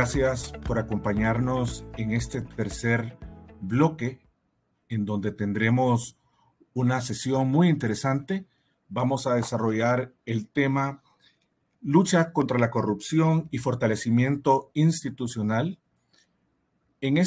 gracias por acompañarnos en este tercer bloque, en donde tendremos una sesión muy interesante. Vamos a desarrollar el tema lucha contra la corrupción y fortalecimiento institucional. En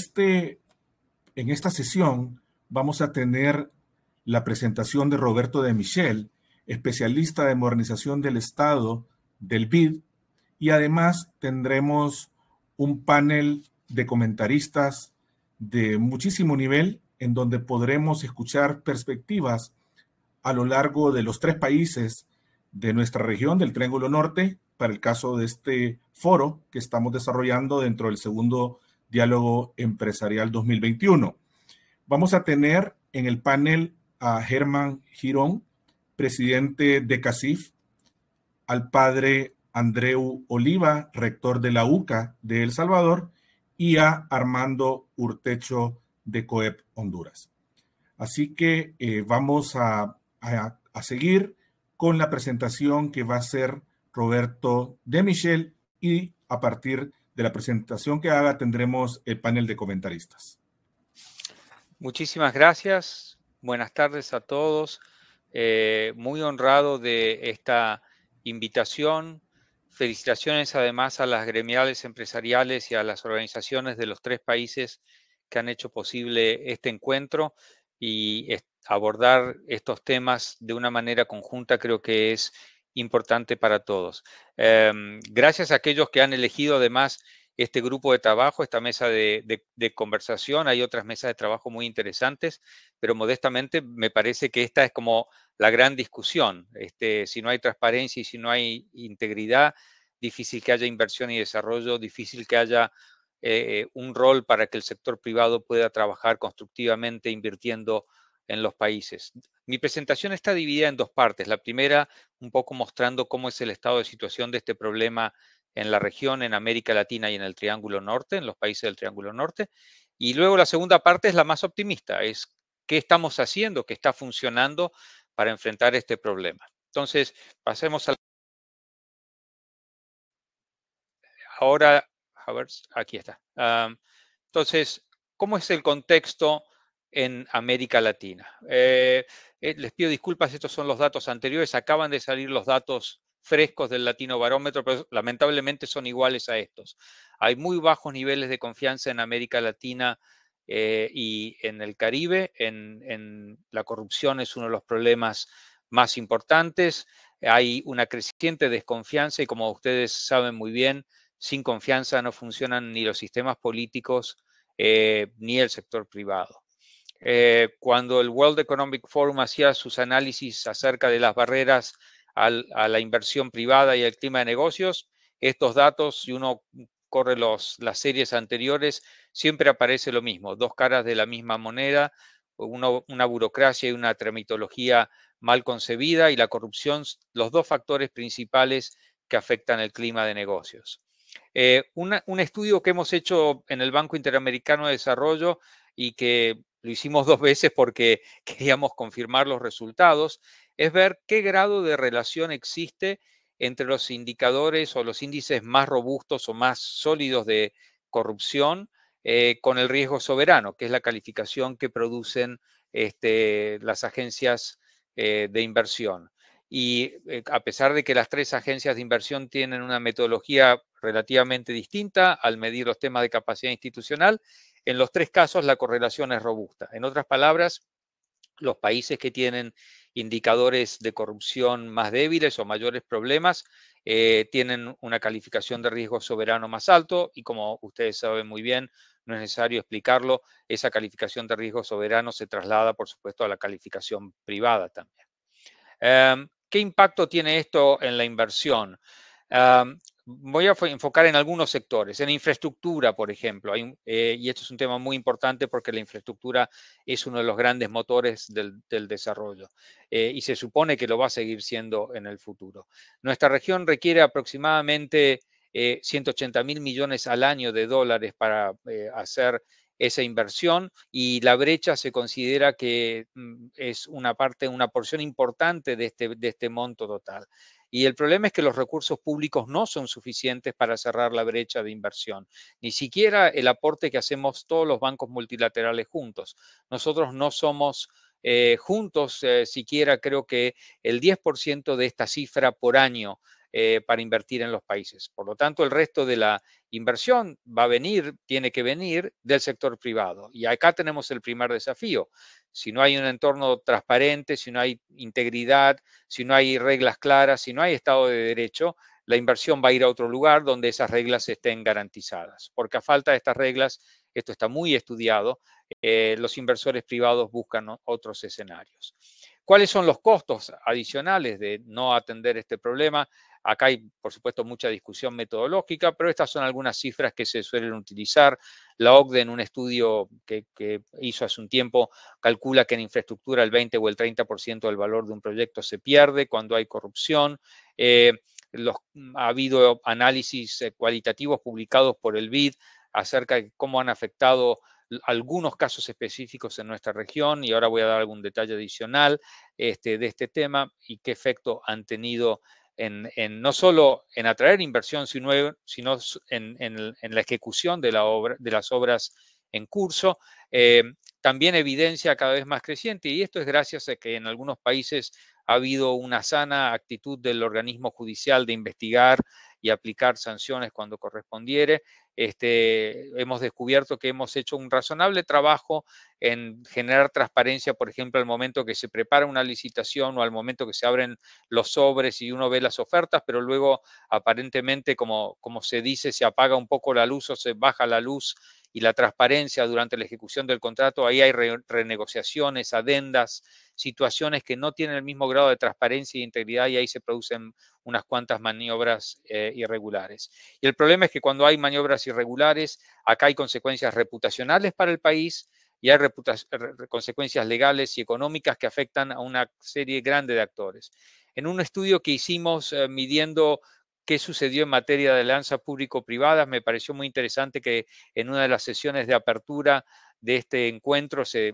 esta sesión vamos a tener la presentación de Roberto de Michel, especialista de modernización del Estado del BID, y además tendremos un panel de comentaristas de muchísimo nivel en donde podremos escuchar perspectivas a lo largo de los 3 países de nuestra región del Triángulo Norte, para el caso de este foro que estamos desarrollando dentro del segundo Diálogo Empresarial 2021. Vamos a tener en el panel a Germán Girón, presidente de CACIF, al padre Andreu Oliva, rector de la UCA de El Salvador, y a Armando Urtecho de COEP Honduras. Así que vamos a seguir con la presentación que va a hacer Roberto de Michel, y a partir de la presentación que haga tendremos el panel de comentaristas. Muchísimas gracias. Buenas tardes a todos. Muy honrado de esta invitación. Felicitaciones además a las gremiales empresariales y a las organizaciones de los 3 países que han hecho posible este encuentro, y abordar estos temas de una manera conjunta creo que es importante para todos. Gracias a aquellos que han elegido además este grupo de trabajo, esta mesa de conversación. Hay otras mesas de trabajo muy interesantes, pero modestamente me parece que esta es como la gran discusión. Si no hay transparencia y si no hay integridad, difícil que haya inversión y desarrollo, difícil que haya un rol para que el sector privado pueda trabajar constructivamente invirtiendo en los países. Mi presentación está dividida en 2 partes. La primera, un poco mostrando cómo es el estado de situación de este problema en la región, en América Latina y en el Triángulo Norte, en los países del Triángulo Norte. Y luego la segunda parte es la más optimista, es qué estamos haciendo, qué está funcionando para enfrentar este problema. Entonces, pasemos a... Ahora, a ver, aquí está. Entonces, ¿cómo es el contexto en América Latina? Les pido disculpas, estos son los datos anteriores, acaban de salir los datos frescos del Latino Barómetro, pero lamentablemente son iguales a estos. Hay muy bajos niveles de confianza en América Latina y en el Caribe. En la corrupción es uno de los problemas más importantes. Hay una creciente desconfianza y, como ustedes saben muy bien, sin confianza no funcionan ni los sistemas políticos ni el sector privado. Cuando el World Economic Forum hacía sus análisis acerca de las barreras a la inversión privada y el clima de negocios, estos datos, si uno corre las series anteriores, siempre aparece lo mismo: 2 caras de la misma moneda, una burocracia y una tramitología mal concebida, y la corrupción, los 2 factores principales que afectan el clima de negocios. Un estudio que hemos hecho en el Banco Interamericano de Desarrollo, y que lo hicimos 2 veces porque queríamos confirmar los resultados, es ver qué grado de relación existe entre los indicadores o los índices más robustos o más sólidos de corrupción con el riesgo soberano, que es la calificación que producen las agencias de inversión. Y a pesar de que las 3 agencias de inversión tienen una metodología relativamente distinta al medir los temas de capacidad institucional, en los 3 casos la correlación es robusta. En otras palabras, los países que tienen indicadores de corrupción más débiles o mayores problemas tienen una calificación de riesgo soberano más alto, y como ustedes saben muy bien, no es necesario explicarlo, esa calificación de riesgo soberano se traslada, por supuesto, a la calificación privada también. ¿Qué impacto tiene esto en la inversión? Voy a enfocar en algunos sectores. En infraestructura, por ejemplo, y esto es un tema muy importante porque la infraestructura es uno de los grandes motores del desarrollo y se supone que lo va a seguir siendo en el futuro. Nuestra región requiere aproximadamente 180.000 millones al año de dólares para hacer esa inversión, y la brecha se considera que es una porción importante de este monto total. Y el problema es que los recursos públicos no son suficientes para cerrar la brecha de inversión, ni siquiera el aporte que hacemos todos los bancos multilaterales juntos. Nosotros no somos juntos, siquiera creo que el 10% de esta cifra por año para invertir en los países. Por lo tanto, el resto de la inversión va a venir, tiene que venir del sector privado. Y acá tenemos el primer desafío. Si no hay un entorno transparente, si no hay integridad, si no hay reglas claras, si no hay Estado de Derecho, la inversión va a ir a otro lugar donde esas reglas estén garantizadas. Porque a falta de estas reglas, esto está muy estudiado, los inversores privados buscan otros escenarios. ¿Cuáles son los costos adicionales de no atender este problema? Acá hay, por supuesto, mucha discusión metodológica, pero estas son algunas cifras que se suelen utilizar. La OCDE, en un estudio que hizo hace un tiempo, calcula que en infraestructura el 20 o el 30% del valor de un proyecto se pierde cuando hay corrupción. Ha habido análisis cualitativos publicados por el BID acerca de cómo han afectado algunos casos específicos en nuestra región, y ahora voy a dar algún detalle adicional de este tema y qué efecto han tenido no solo en atraer inversión, sino en la ejecución de las obras en curso. También evidencia cada vez más creciente, y esto es gracias a que en algunos países ha habido una sana actitud del organismo judicial de investigar y aplicar sanciones cuando correspondiere. Hemos descubierto que hemos hecho un razonable trabajo en generar transparencia, por ejemplo, al momento que se prepara una licitación o al momento que se abren los sobres y uno ve las ofertas, pero luego aparentemente, como se dice, se apaga un poco la luz o se baja la luz y la transparencia durante la ejecución del contrato. Ahí hay renegociaciones, adendas, situaciones que no tienen el mismo grado de transparencia e integridad, y ahí se producen unas cuantas maniobras irregulares. Y el problema es que cuando hay maniobras irregulares, acá hay consecuencias reputacionales para el país y hay consecuencias legales y económicas que afectan a una serie grande de actores. En un estudio que hicimos midiendo qué sucedió en materia de alianzas público-privadas, me pareció muy interesante que en una de las sesiones de apertura de este encuentro se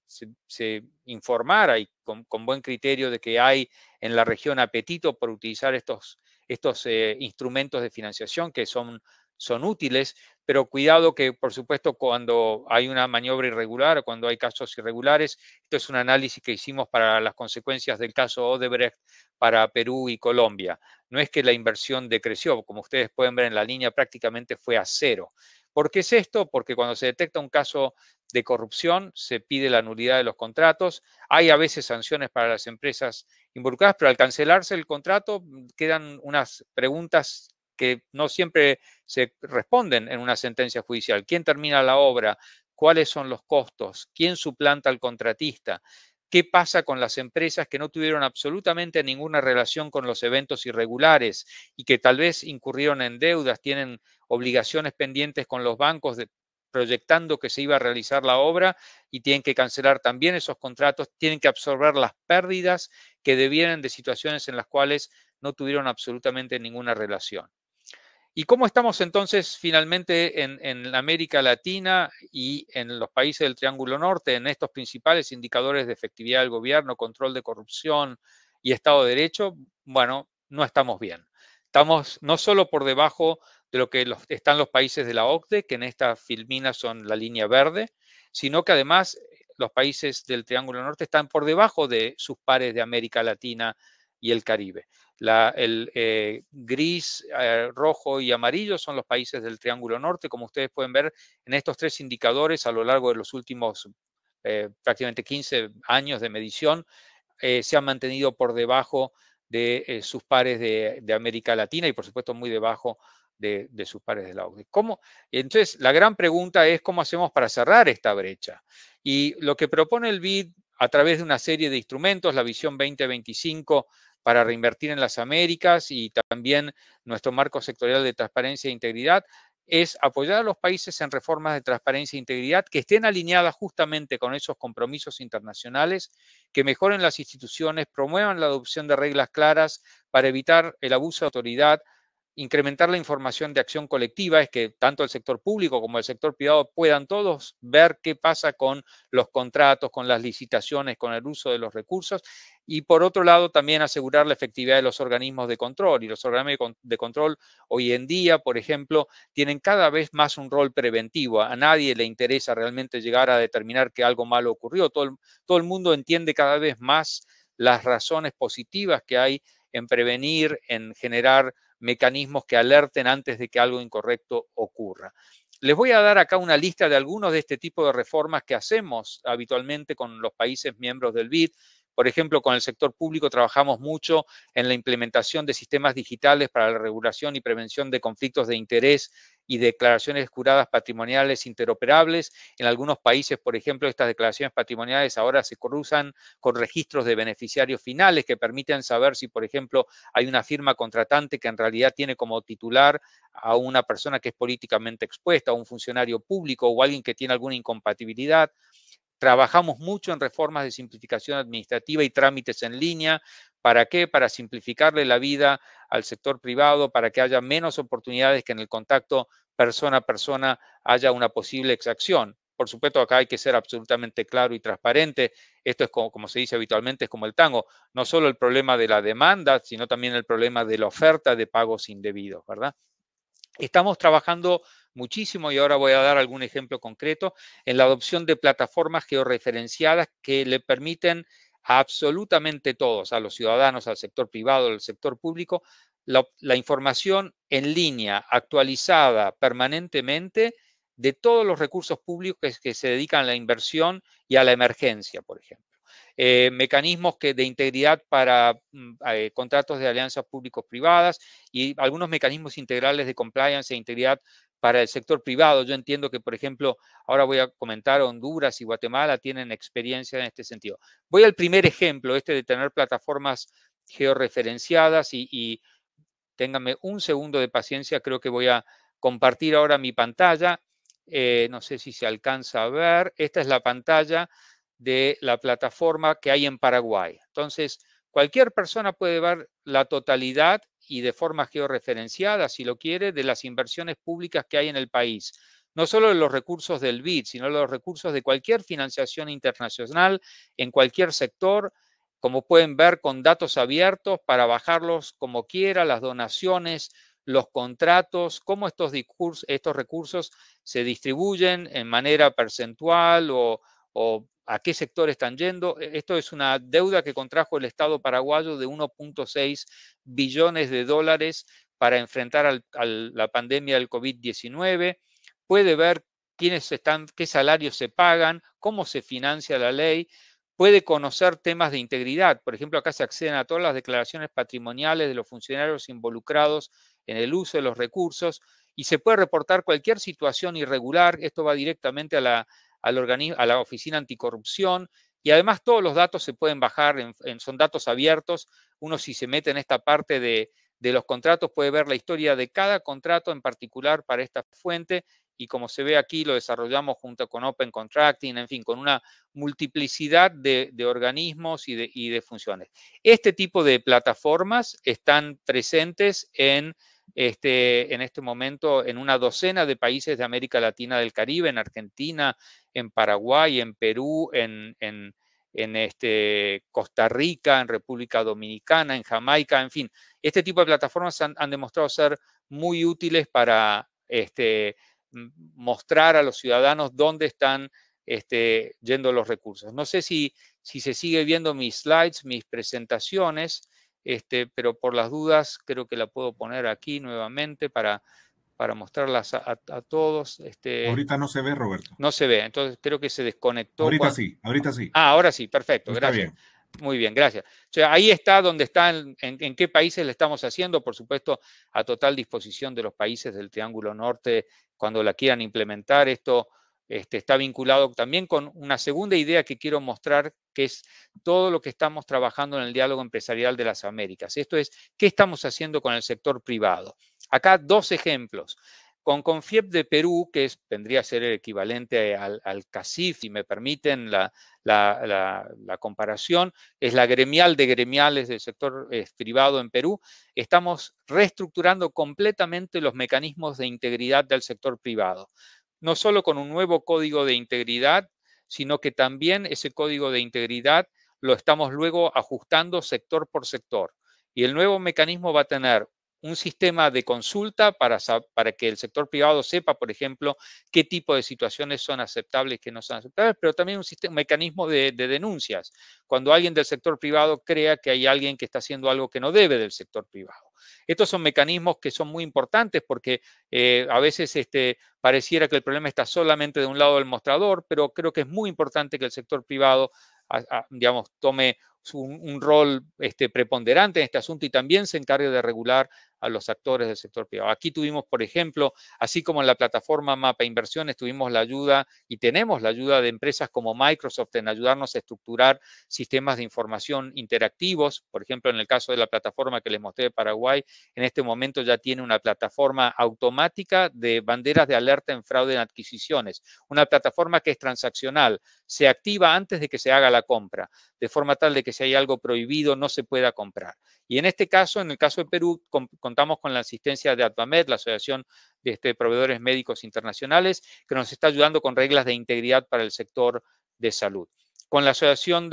informara, y con buen criterio, de que hay en la región apetito por utilizar estos instrumentos de financiación que son útiles, pero cuidado que, por supuesto, cuando hay una maniobra irregular o cuando hay casos irregulares, esto es un análisis que hicimos para las consecuencias del caso Odebrecht para Perú y Colombia. No es que la inversión decreció, como ustedes pueden ver en la línea, prácticamente fue a cero. ¿Por qué es esto? Porque cuando se detecta un caso de corrupción, se pide la nulidad de los contratos. Hay a veces sanciones para las empresas involucradas, pero al cancelarse el contrato quedan unas preguntas que no siempre se responden en una sentencia judicial. ¿Quién termina la obra? ¿Cuáles son los costos? ¿Quién suplanta al contratista? ¿Qué pasa con las empresas que no tuvieron absolutamente ninguna relación con los eventos irregulares y que tal vez incurrieron en deudas, tienen obligaciones pendientes con los bancos proyectando que se iba a realizar la obra y tienen que cancelar también esos contratos, tienen que absorber las pérdidas que devienen de situaciones en las cuales no tuvieron absolutamente ninguna relación? ¿Y cómo estamos entonces finalmente en América Latina y en los países del Triángulo Norte, en estos principales indicadores de efectividad del gobierno, control de corrupción y Estado de Derecho? Bueno, no estamos bien. Estamos no solo por debajo de lo que están los países de la OCDE, que en esta filmina son la línea verde, sino que además los países del Triángulo Norte están por debajo de sus pares de América Latina y el Caribe. El gris, rojo y amarillo son los países del Triángulo Norte. Como ustedes pueden ver en estos tres indicadores, a lo largo de los últimos prácticamente 15 años de medición, se han mantenido por debajo de sus pares de América Latina y, por supuesto, muy debajo de sus pares de la OCDE. Entonces, la gran pregunta es cómo hacemos para cerrar esta brecha. Y lo que propone el BID a través de una serie de instrumentos, la Visión 2025 para reinvertir en las Américas y también nuestro marco sectorial de transparencia e integridad, es apoyar a los países en reformas de transparencia e integridad que estén alineadas justamente con esos compromisos internacionales, que mejoren las instituciones, promuevan la adopción de reglas claras para evitar el abuso de autoridad, incrementar la información de acción colectiva, es que tanto el sector público como el sector privado puedan todos ver qué pasa con los contratos, con las licitaciones, con el uso de los recursos. Y por otro lado, también asegurar la efectividad de los organismos de control. Y los organismos de control hoy en día, por ejemplo, tienen cada vez más un rol preventivo. A nadie le interesa realmente llegar a determinar que algo malo ocurrió. Todo el mundo entiende cada vez más las razones positivas que hay en prevenir, en generar mecanismos que alerten antes de que algo incorrecto ocurra. Les voy a dar acá una lista de algunos de este tipo de reformas que hacemos habitualmente con los países miembros del BID. Por ejemplo, con el sector público trabajamos mucho en la implementación de sistemas digitales para la regulación y prevención de conflictos de interés y declaraciones juradas patrimoniales interoperables. En algunos países, por ejemplo, estas declaraciones patrimoniales ahora se cruzan con registros de beneficiarios finales que permiten saber si, por ejemplo, hay una firma contratante que en realidad tiene como titular a una persona que es políticamente expuesta, a un funcionario público o alguien que tiene alguna incompatibilidad. Trabajamos mucho en reformas de simplificación administrativa y trámites en línea. ¿Para qué? Para simplificarle la vida al sector privado, para que haya menos oportunidades que en el contacto persona a persona haya una posible exacción. Por supuesto, acá hay que ser absolutamente claro y transparente. Esto es como se dice habitualmente, es como el tango. No solo el problema de la demanda, sino también el problema de la oferta de pagos indebidos, ¿verdad? Estamos trabajando muchísimo, y ahora voy a dar algún ejemplo concreto, en la adopción de plataformas georreferenciadas que le permiten a absolutamente todos, a los ciudadanos, al sector privado, al sector público, la información en línea, actualizada permanentemente de todos los recursos públicos que se dedican a la inversión y a la emergencia, por ejemplo. Mecanismos de integridad para contratos de alianzas públicos-privadas y algunos mecanismos integrales de compliance e integridad para el sector privado. Yo entiendo que, por ejemplo, ahora voy a comentar, Honduras y Guatemala tienen experiencia en este sentido. Voy al primer ejemplo, de tener plataformas georreferenciadas y ténganme un segundo de paciencia, creo que voy a compartir ahora mi pantalla. No sé si se alcanza a ver. Esta es la pantalla de la plataforma que hay en Paraguay. Entonces, cualquier persona puede ver la totalidad y de forma georreferenciada, si lo quiere, de las inversiones públicas que hay en el país. No solo de los recursos del BID, sino de los recursos de cualquier financiación internacional en cualquier sector, como pueden ver, con datos abiertos para bajarlos como quiera, las donaciones, los contratos, cómo estos recursos se distribuyen en manera percentual o a qué sector están yendo. Esto es una deuda que contrajo el Estado paraguayo de 1.6 billones de dólares para enfrentar a la pandemia del COVID-19. Puede ver qué salarios se pagan, cómo se financia la ley. Puede conocer temas de integridad. Por ejemplo, acá se acceden a todas las declaraciones patrimoniales de los funcionarios involucrados en el uso de los recursos y se puede reportar cualquier situación irregular. Esto va directamente a la Oficina Anticorrupción y además todos los datos se pueden bajar, son datos abiertos. Uno, si se mete en esta parte de los contratos, puede ver la historia de cada contrato en particular para esta fuente y como se ve aquí lo desarrollamos junto con Open Contracting, en fin, con una multiplicidad de organismos y de funciones. Este tipo de plataformas están presentes en este momento en una docena de países de América Latina del Caribe, en Argentina, en Paraguay, en Perú, en Costa Rica, en República Dominicana, en Jamaica, en fin. Este tipo de plataformas han demostrado ser muy útiles para mostrar a los ciudadanos dónde están yendo los recursos. No sé si se sigue viendo mis slides, mis presentaciones, pero por las dudas creo que la puedo poner aquí nuevamente para mostrarlas a todos. Ahorita no se ve, Roberto. No se ve, entonces creo que se desconectó. Ahorita sí, ahorita sí. Ah, ahora sí, perfecto, Está gracias. bien. Muy bien, gracias. O sea, ahí está donde está, en qué países le estamos haciendo, por supuesto, a total disposición de los países del Triángulo Norte cuando la quieran implementar. Esto está vinculado también con una segunda idea que quiero mostrar, que es todo lo que estamos trabajando en el diálogo empresarial de las Américas. Esto es, ¿qué estamos haciendo con el sector privado? Acá dos ejemplos. Con CONFIEP de Perú, que vendría a ser el equivalente al CACIF, si me permiten la comparación, es la gremial de gremiales del sector privado en Perú, estamos reestructurando completamente los mecanismos de integridad del sector privado. No solo con un nuevo código de integridad, sino que también ese código de integridad lo estamos luego ajustando sector por sector. Y el nuevo mecanismo va a tener un sistema de consulta para que el sector privado sepa, por ejemplo, qué tipo de situaciones son aceptables y qué no son aceptables, pero también un mecanismo de denuncias. Cuando alguien del sector privado crea que hay alguien que está haciendo algo que no debe del sector privado. Estos son mecanismos que son muy importantes porque a veces pareciera que el problema está solamente de un lado del mostrador, pero creo que es muy importante que el sector privado, digamos, tome un rol preponderante en este asunto y también se encargue de regular a los actores del sector privado. Aquí tuvimos, por ejemplo, así como en la plataforma Mapa Inversiones, tuvimos la ayuda y tenemos la ayuda de empresas como Microsoft en ayudarnos a estructurar sistemas de información interactivos. Por ejemplo, en el caso de la plataforma que les mostré de Paraguay, en este momento ya tiene una plataforma automática de banderas de alerta en fraude en adquisiciones, una plataforma que es transaccional, se activa antes de que se haga la compra, de forma tal de que si hay algo prohibido no se pueda comprar. Y en este caso, en el caso de Perú, contamos con la asistencia de ADVAMED, la Asociación de Proveedores Médicos Internacionales, que nos está ayudando con reglas de integridad para el sector de salud. Con la Asociación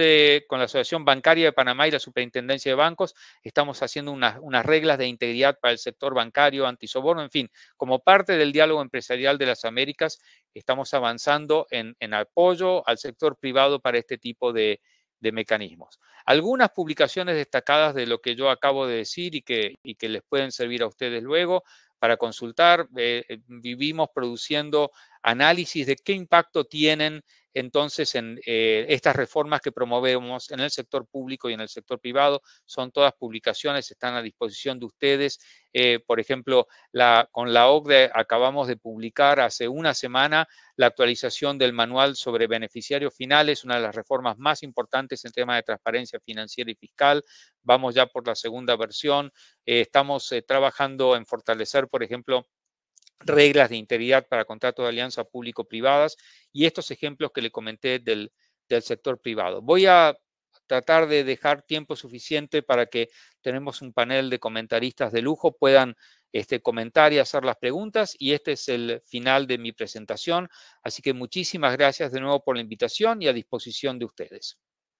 Bancaria de Panamá y la Superintendencia de Bancos, estamos haciendo unas reglas de integridad para el sector bancario, antisoborno, en fin, como parte del diálogo empresarial de las Américas, estamos avanzando en apoyo al sector privado para este tipo de mecanismos. Algunas publicaciones destacadas de lo que yo acabo de decir y que les pueden servir a ustedes luego para consultar. Vivimos produciendo análisis de qué impacto tienen entonces en estas reformas que promovemos en el sector público y en el sector privado. Son todas publicaciones, están a disposición de ustedes. Por ejemplo, con la OCDE acabamos de publicar hace una semana la actualización del manual sobre beneficiarios finales, una de las reformas más importantes en temas de transparencia financiera y fiscal. Vamos ya por la segunda versión. Estamos trabajando en fortalecer, por ejemplo, reglas de integridad para contratos de alianza público-privadas y estos ejemplos que le comenté del sector privado. Voy a tratar de dejar tiempo suficiente para que tenemos un panel de comentaristas de lujo, puedan comentar y hacer las preguntas, y este es el final de mi presentación. Así que muchísimas gracias de nuevo por la invitación y a disposición de ustedes.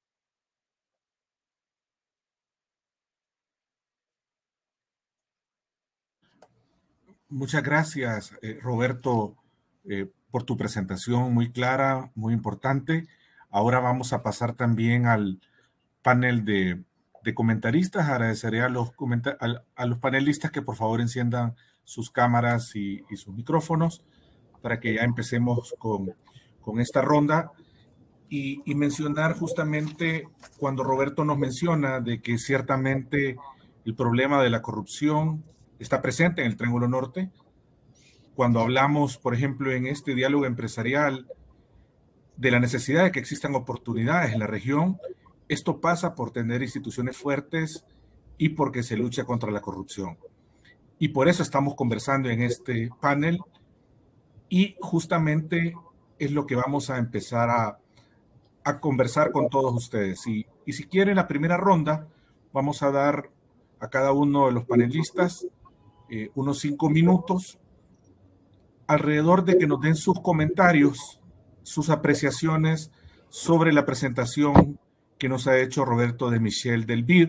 Muchas gracias, Roberto, por tu presentación muy clara, muy importante. Ahora vamos a pasar también al panel de comentaristas. Agradeceré a los panelistas que por favor enciendan sus cámaras y sus micrófonos para que ya empecemos con esta ronda. Y mencionar justamente cuando Roberto nos menciona de que ciertamente el problema de la corrupción está presente en el Triángulo Norte. Cuando hablamos, por ejemplo, en este diálogo empresarial de la necesidad de que existan oportunidades en la región, esto pasa por tener instituciones fuertes y porque se lucha contra la corrupción. Y por eso estamos conversando en este panel y justamente es lo que vamos a empezar a conversar con todos ustedes. Y si quieren la primera ronda, vamos a dar a cada uno de los panelistas unos 5 minutos alrededor de que nos den sus comentarios, sus apreciaciones sobre la presentación que nos ha hecho Roberto de Michel del BID.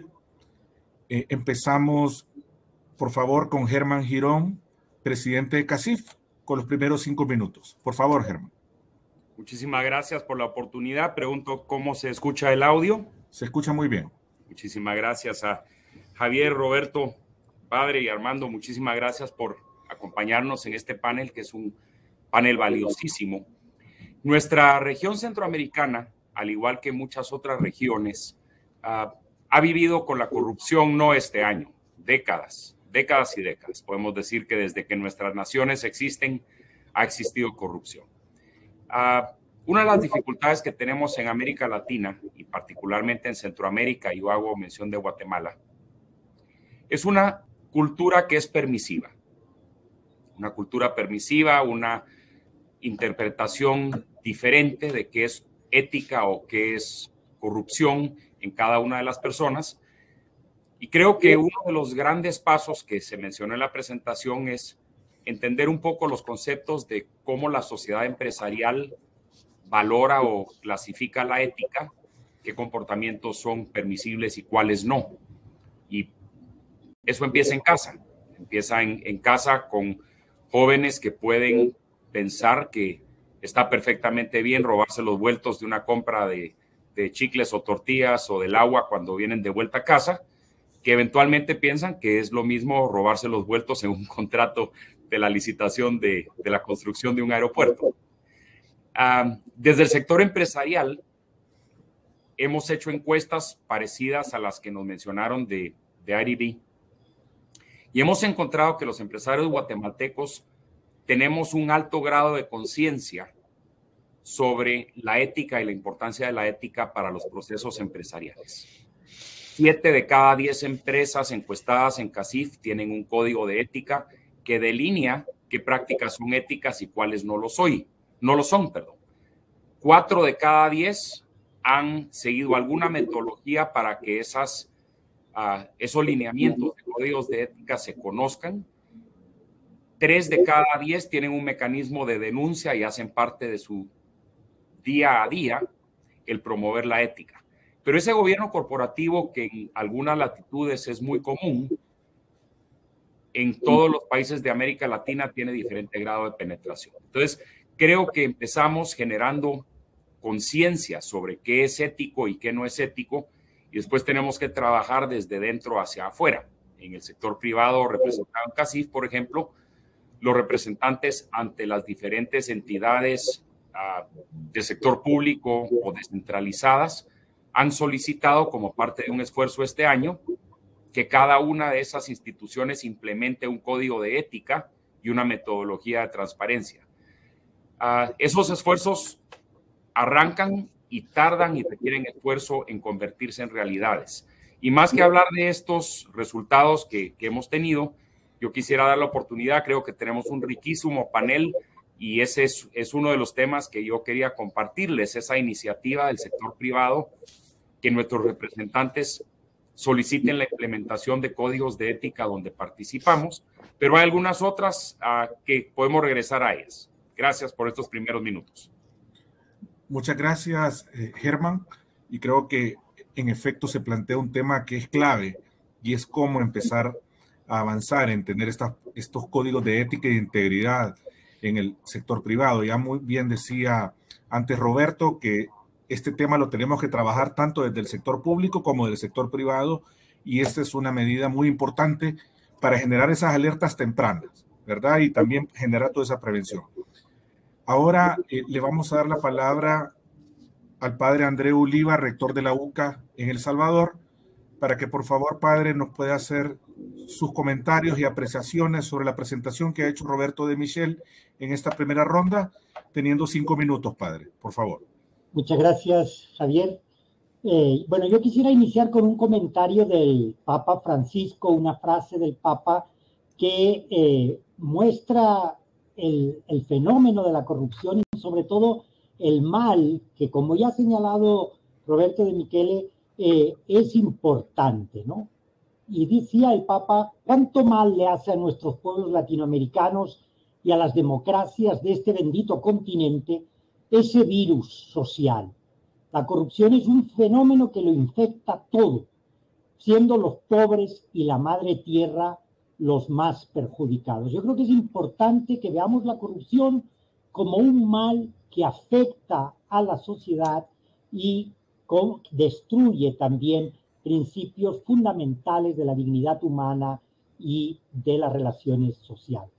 Empezamos, por favor, con Germán Girón, presidente de CACIF, con los primeros 5 minutos. Por favor, Germán. Muchísimas gracias por la oportunidad. Pregunto cómo se escucha el audio. Se escucha muy bien. Muchísimas gracias a Javier, Roberto, Padre y Armando. Muchísimas gracias por acompañarnos en este panel, que es un panel valiosísimo. Nuestra región centroamericana, al igual que muchas otras regiones, ha vivido con la corrupción no este año, décadas y décadas. Podemos decir que desde que nuestras naciones existen, ha existido corrupción. Una de las dificultades que tenemos en América Latina y particularmente en Centroamérica, y yo hago mención de Guatemala, es una cultura que es permisiva. una cultura permisiva, una interpretación diferente de qué es ética o qué es corrupción en cada una de las personas. Y creo que uno de los grandes pasos que se mencionó en la presentación es entender un poco los conceptos de cómo la sociedad empresarial valora o clasifica la ética, qué comportamientos son permisibles y cuáles no. Y eso empieza en casa. Empieza en casa con jóvenes que pueden pensar que está perfectamente bien robarse los vueltos de una compra de chicles o tortillas o del agua cuando vienen de vuelta a casa, que eventualmente piensan que es lo mismo robarse los vueltos en un contrato de la licitación de la construcción de un aeropuerto. Desde el sector empresarial hemos hecho encuestas parecidas a las que nos mencionaron de IDB y hemos encontrado que los empresarios guatemaltecos tenemos un alto grado de conciencia sobre la ética y la importancia de la ética para los procesos empresariales. 7 de cada 10 empresas encuestadas en CACIF tienen un código de ética que delinea qué prácticas son éticas y cuáles no lo son. 4 de cada 10 han seguido alguna metodología para que esos lineamientos de códigos de ética se conozcan. 3 de cada 10 tienen un mecanismo de denuncia y hacen parte de su día a día el promover la ética. Pero ese gobierno corporativo que en algunas latitudes es muy común, en todos los países de América Latina tiene diferente grado de penetración. Entonces, creo que empezamos generando conciencia sobre qué es ético y qué no es ético, y después tenemos que trabajar desde dentro hacia afuera. En el sector privado representado en CACIF, por ejemplo, los representantes ante las diferentes entidades del sector público o descentralizadas han solicitado como parte de un esfuerzo este año que cada una de esas instituciones implemente un código de ética y una metodología de transparencia. Esos esfuerzos arrancan y tardan y requieren esfuerzo en convertirse en realidades. Y más que hablar de estos resultados que hemos tenido, yo quisiera dar la oportunidad, creo que tenemos un riquísimo panel y ese es uno de los temas que yo quería compartirles, esa iniciativa del sector privado, que nuestros representantes soliciten la implementación de códigos de ética donde participamos, pero hay algunas otras que podemos regresar a ellas. Gracias por estos primeros minutos. Muchas gracias, Germán, y creo que en efecto se plantea un tema que es clave y es cómo empezar a avanzar en tener estos códigos de ética y de integridad en el sector privado. Ya muy bien decía antes Roberto que este tema lo tenemos que trabajar tanto desde el sector público como del sector privado, y esta es una medida muy importante para generar esas alertas tempranas, ¿verdad? Y también generar toda esa prevención. Ahora le vamos a dar la palabra al padre Andreu Oliva, rector de la UCA en El Salvador, para que por favor, padre, nos pueda hacer sus comentarios y apreciaciones sobre la presentación que ha hecho Roberto de Michel en esta primera ronda, teniendo 5 minutos, padre, por favor. Muchas gracias, Javier. Bueno, yo quisiera iniciar con un comentario del Papa Francisco, una frase del Papa que muestra el fenómeno de la corrupción y sobre todo el mal que, como ya ha señalado Roberto de Michele, es importante, ¿no? Y decía el Papa, ¿cuánto mal le hace a nuestros pueblos latinoamericanos y a las democracias de este bendito continente ese virus social? La corrupción es un fenómeno que lo infecta todo, siendo los pobres y la madre tierra los más perjudicados. Yo creo que es importante que veamos la corrupción como un mal que afecta a la sociedad y destruye también principios fundamentales de la dignidad humana y de las relaciones sociales.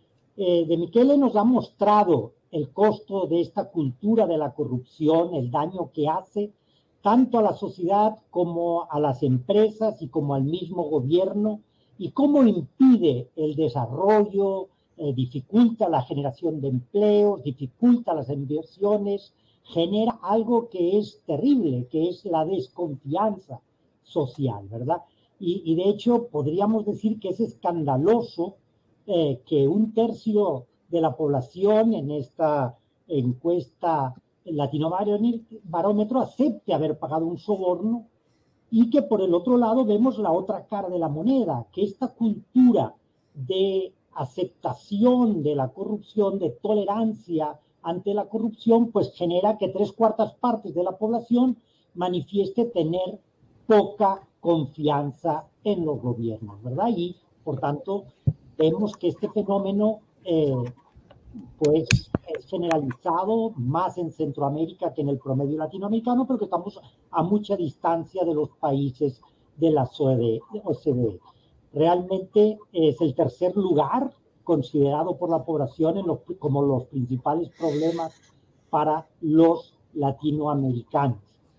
De Michele nos ha mostrado el costo de esta cultura de la corrupción, el daño que hace tanto a la sociedad como a las empresas y como al mismo gobierno, y cómo impide el desarrollo, dificulta la generación de empleos, dificulta las inversiones, genera algo que es terrible, que es la desconfianza social, ¿verdad? Y de hecho podríamos decir que es escandaloso que 1/3 de la población en esta encuesta Latinobarómetro acepte haber pagado un soborno, y que por el otro lado vemos la otra cara de la moneda, que esta cultura de aceptación de la corrupción, de tolerancia ante la corrupción, pues genera que 3/4 partes de la población manifieste tener poca confianza en los gobiernos, ¿verdad? Y, por tanto, vemos que este fenómeno pues es generalizado más en Centroamérica que en el promedio latinoamericano, pero que estamos a mucha distancia de los países de la OCDE. Realmente es el tercer lugar considerado por la población como los principales problemas para los latinoamericanos.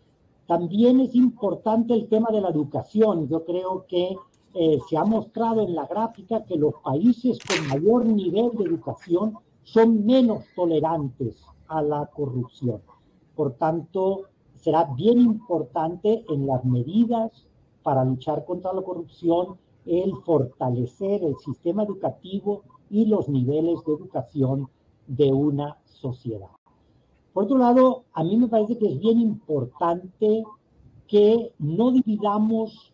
También es importante el tema de la educación. Yo creo que se ha mostrado en la gráfica que los países con mayor nivel de educación son menos tolerantes a la corrupción. Por tanto, será bien importante en las medidas para luchar contra la corrupción el fortalecer el sistema educativo y los niveles de educación de una sociedad. Por otro lado, a mí me parece que es bien importante que no dividamos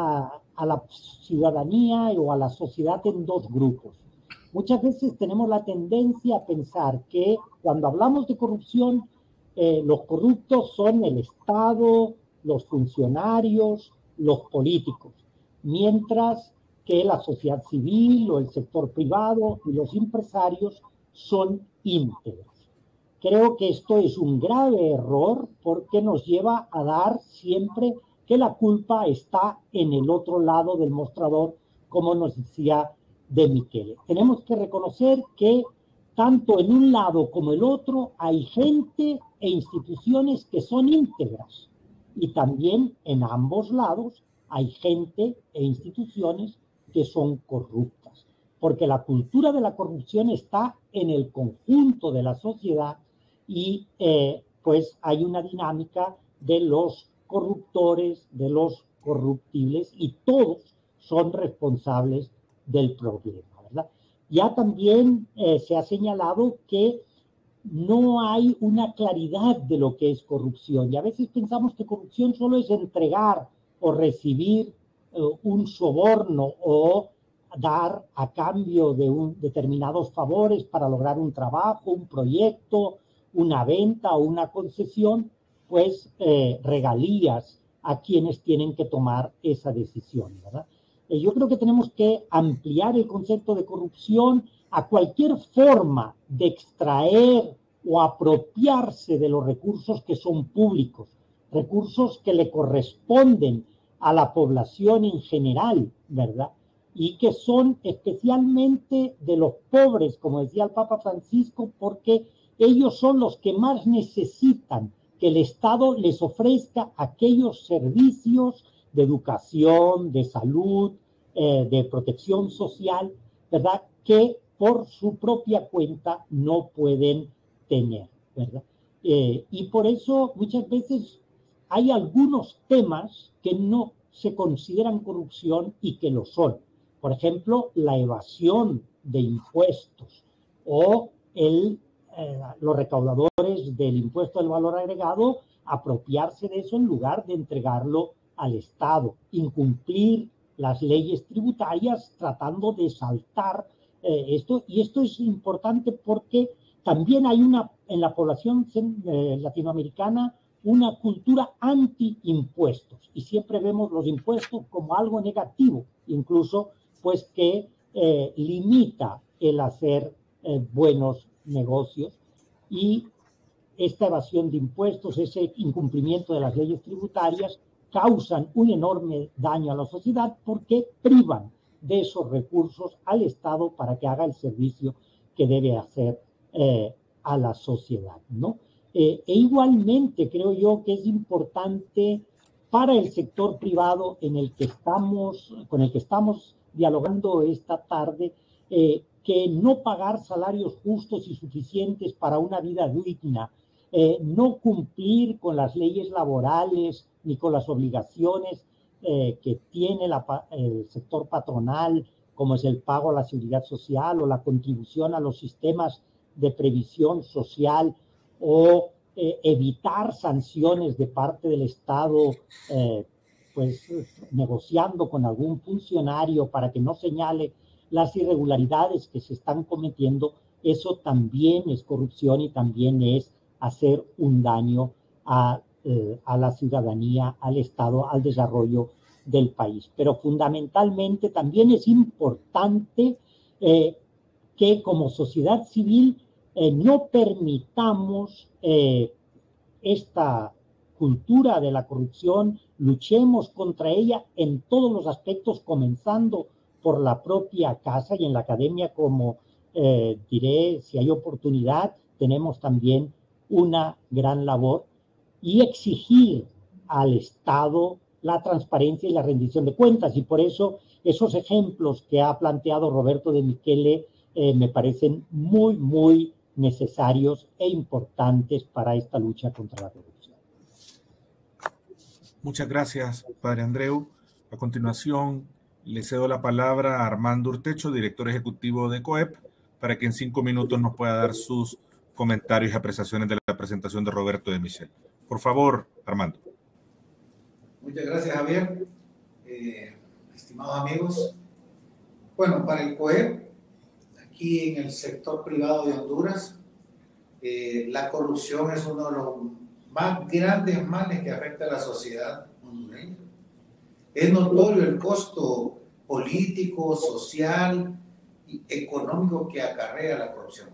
a la ciudadanía o a la sociedad en dos grupos. Muchas veces tenemos la tendencia a pensar que cuando hablamos de corrupción, los corruptos son el Estado, los funcionarios, los políticos, mientras que la sociedad civil o el sector privado y los empresarios son íntegros. Creo que esto es un grave error porque nos lleva a dar siempre que la culpa está en el otro lado del mostrador, como nos decía De Michele. Tenemos que reconocer que tanto en un lado como el otro hay gente e instituciones que son íntegras, y también en ambos lados hay gente e instituciones que son corruptas, porque la cultura de la corrupción está en el conjunto de la sociedad y pues hay una dinámica de los corruptores, de los corruptibles, y todos son responsables del problema, ¿verdad? Ya también se ha señalado que no hay una claridad de lo que es corrupción, y a veces pensamos que corrupción solo es entregar o recibir un soborno o dar a cambio de determinados favores para lograr un trabajo, un proyecto, una venta o una concesión, pues regalías a quienes tienen que tomar esa decisión, ¿verdad? Yo creo que tenemos que ampliar el concepto de corrupción a cualquier forma de extraer o apropiarse de los recursos que son públicos, recursos que le corresponden a la población en general, ¿verdad? Y que son especialmente de los pobres, como decía el Papa Francisco, porque ellos son los que más necesitan que el Estado les ofrezca aquellos servicios de educación, de salud, de protección social, ¿verdad?, que por su propia cuenta no pueden tener, ¿verdad? Y por eso muchas veces hay algunos temas que no se consideran corrupción y que lo son. Por ejemplo, la evasión de impuestos o los recaudadores del impuesto del valor agregado apropiarse de eso en lugar de entregarlo al Estado, incumplir las leyes tributarias tratando de saltar esto. Y esto es importante porque también hay en la población latinoamericana una cultura anti-impuestos, y siempre vemos los impuestos como algo negativo, incluso pues que limita el hacer buenos negocios, y esta evasión de impuestos, ese incumplimiento de las leyes tributarias causan un enorme daño a la sociedad porque privan de esos recursos al Estado para que haga el servicio que debe hacer a la sociedad, ¿no? E igualmente creo yo que es importante para el sector privado con el que estamos dialogando esta tarde, que no pagar salarios justos y suficientes para una vida digna, no cumplir con las leyes laborales ni con las obligaciones que tiene el sector patronal como es el pago a la seguridad social o la contribución a los sistemas de previsión social o evitar sanciones de parte del Estado, pues negociando con algún funcionario para que no señale las irregularidades que se están cometiendo, eso también es corrupción y también es hacer un daño a la ciudadanía, al Estado, al desarrollo del país. Pero fundamentalmente también es importante que como sociedad civil no permitamos esta cultura de la corrupción, luchemos contra ella en todos los aspectos, comenzando por la propia casa, y en la academia, como diré, si hay oportunidad, tenemos también una gran labor, y exigir al Estado la transparencia y la rendición de cuentas. Y por eso esos ejemplos que ha planteado Roberto de Michele me parecen muy, muy necesarios e importantes para esta lucha contra la corrupción. Muchas gracias, Padre Andreu. A continuación, le cedo la palabra a Armando Urtecho, director ejecutivo de COEP, para que en 5 minutos nos pueda dar sus comentarios y apreciaciones de la presentación de Roberto de Michele. Por favor, Armando. Muchas gracias, Javier. Estimados amigos, bueno, para el COEP, aquí en el sector privado de Honduras, la corrupción es uno de los más grandes males que afecta a la sociedad hondureña. Es notorio el costo político, social y económico que acarrea la corrupción.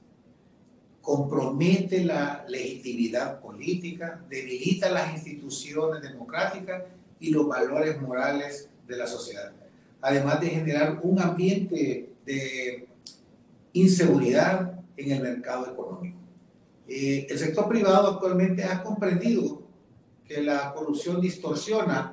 Compromete la legitimidad política, debilita las instituciones democráticas y los valores morales de la sociedad, además de generar un ambiente de inseguridad en el mercado económico. El sector privado actualmente ha comprendido que la corrupción distorsiona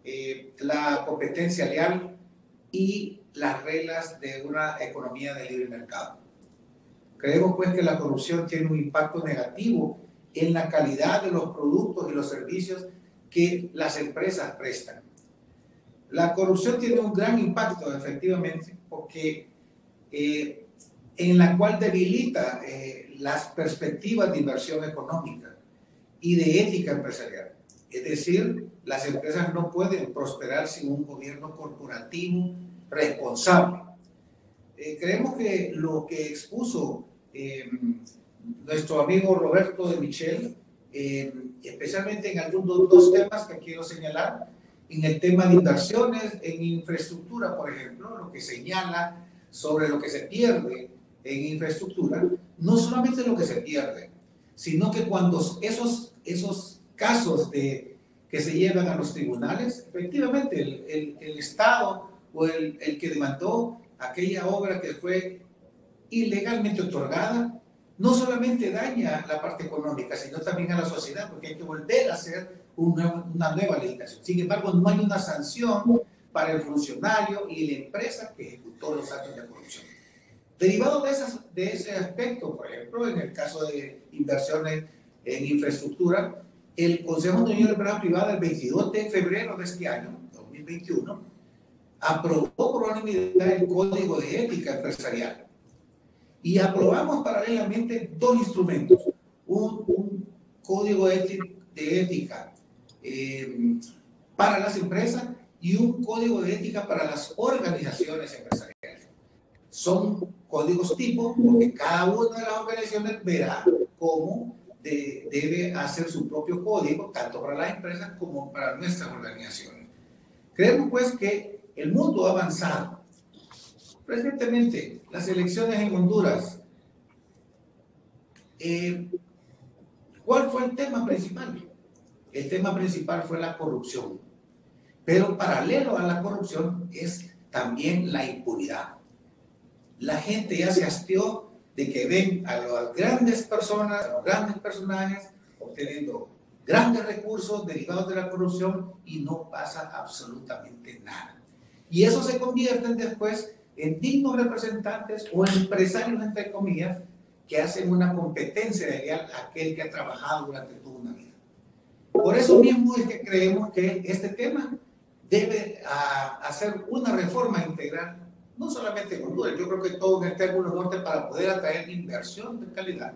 la competencia leal y las reglas de una economía de libre mercado. Creemos pues que la corrupción tiene un impacto negativo en la calidad de los productos y los servicios que las empresas prestan. La corrupción tiene un gran impacto, efectivamente, porque en la cual debilita las perspectivas de inversión económica y de ética empresarial. Es decir, las empresas no pueden prosperar sin un gobierno corporativo responsable. Creemos que lo que expuso nuestro amigo Roberto de Michele, especialmente en algunos dos temas que quiero señalar, en el tema de inversiones en infraestructura, por ejemplo, lo que señala sobre lo que se pierde en infraestructura, no solamente lo que se pierde, sino que cuando esos casos que se llevan a los tribunales, efectivamente el Estado o el que demandó aquella obra que fue ilegalmente otorgada, no solamente daña la parte económica, sino también a la sociedad, porque hay que volver a hacer una nueva legislación. Sin embargo, no hay una sanción para el funcionario y la empresa que ejecutó los actos de corrupción. Derivado de ese aspecto, por ejemplo, en el caso de inversiones en infraestructura, el Consejo de Unión de Empresa Privada, el 22 de febrero de este año, 2021, aprobó por unanimidad el Código de Ética Empresarial. Y aprobamos paralelamente dos instrumentos, un Código de Ética para las empresas y un Código de Ética para las organizaciones empresariales. Son códigos tipo porque cada una de las organizaciones verá cómo debe hacer su propio código, tanto para las empresas como para nuestras organizaciones. Creemos pues que el mundo ha avanzado. Recientemente, las elecciones en Honduras, ¿cuál fue el tema principal? El tema principal fue la corrupción. Pero paralelo a la corrupción es también la impunidad. La gente ya se hastió de que ven a las grandes personas, a los grandes personajes obteniendo grandes recursos derivados de la corrupción y no pasa absolutamente nada. Y eso se convierte después en dignos representantes o empresarios, entre comillas, que hacen una competencia desleal a aquel que ha trabajado durante toda una vida. Por eso mismo es que creemos que este tema debe hacer una reforma integral no solamente en Honduras, yo creo que todo en el Triángulo Norte, para poder atraer inversión de calidad.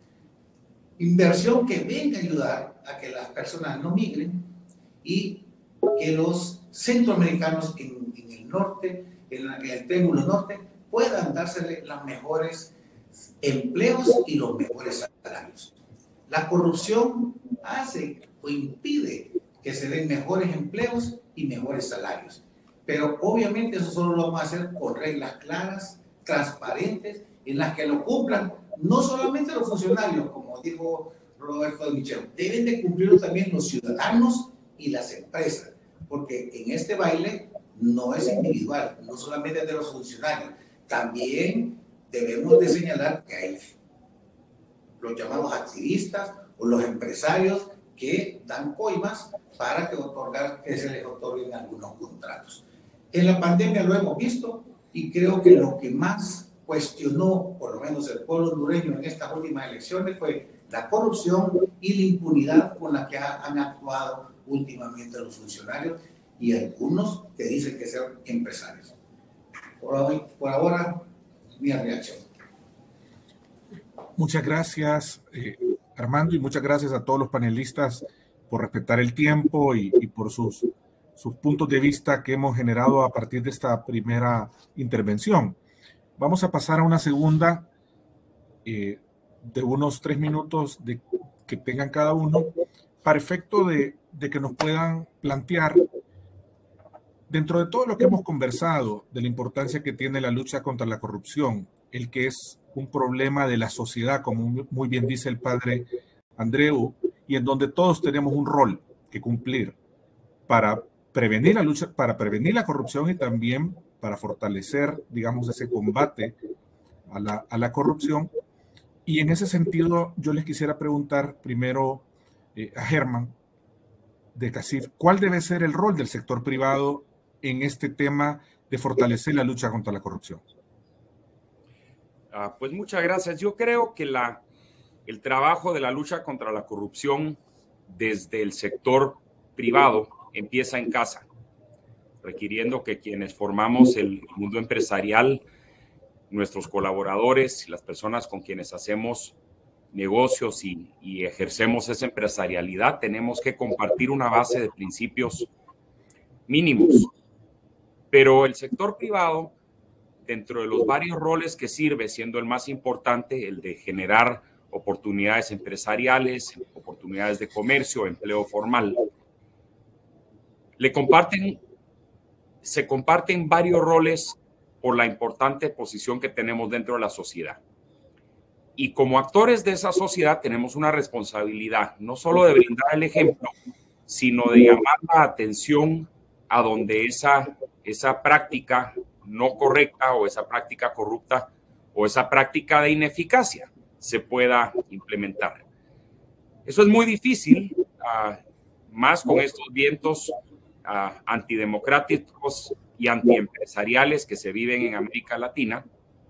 Inversión que venga a ayudar a que las personas no migren y que los centroamericanos en el norte, en el Triángulo Norte, puedan dársele los mejores empleos y los mejores salarios. La corrupción hace o impide que se den mejores empleos y mejores salarios. Pero obviamente eso solo lo vamos a hacer con reglas claras, transparentes, en las que lo cumplan no solamente los funcionarios, como dijo Roberto de Michel, deben de cumplirlo también los ciudadanos y las empresas, porque en este baile no es individual, no solamente de los funcionarios, también debemos de señalar que hay los llamados activistas o los empresarios que dan coimas para que se les otorguen algunos contratos. En la pandemia lo hemos visto y creo que lo que más cuestionó, por lo menos el pueblo hondureño en estas últimas elecciones, fue la corrupción y la impunidad con la que han actuado últimamente los funcionarios y algunos que dicen que son empresarios. Por ahora, mi reacción. Muchas gracias, Armando, y muchas gracias a todos los panelistas por respetar el tiempo y por sus puntos de vista que hemos generado a partir de esta primera intervención. Vamos a pasar a una segunda de unos 3 minutos que tengan cada uno para efecto de que nos puedan plantear, dentro de todo lo que hemos conversado, de la importancia que tiene la lucha contra la corrupción, el que es un problema de la sociedad, como muy bien dice el padre Andreu, y en donde todos tenemos un rol que cumplir para prevenir la corrupción y también para fortalecer, digamos, ese combate a la corrupción. Y en ese sentido, yo les quisiera preguntar primero a Germán de CACIF, ¿cuál debe ser el rol del sector privado en este tema de fortalecer la lucha contra la corrupción? Pues muchas gracias. Yo creo que el trabajo de la lucha contra la corrupción desde el sector privado empieza en casa, requiriendo que quienes formamos el mundo empresarial, nuestros colaboradores, las personas con quienes hacemos negocios y ejercemos esa empresarialidad, tenemos que compartir una base de principios mínimos. Pero el sector privado, dentro de los varios roles que sirve, siendo el más importante el de generar oportunidades empresariales, oportunidades de comercio, empleo formal, se comparten varios roles por la importante posición que tenemos dentro de la sociedad. Y como actores de esa sociedad tenemos una responsabilidad, no solo de brindar el ejemplo, sino de llamar la atención a donde esa práctica no correcta o esa práctica corrupta o esa práctica de ineficacia se pueda implementar. Eso es muy difícil, más con estos vientos antidemocráticos y antiempresariales que se viven en América Latina.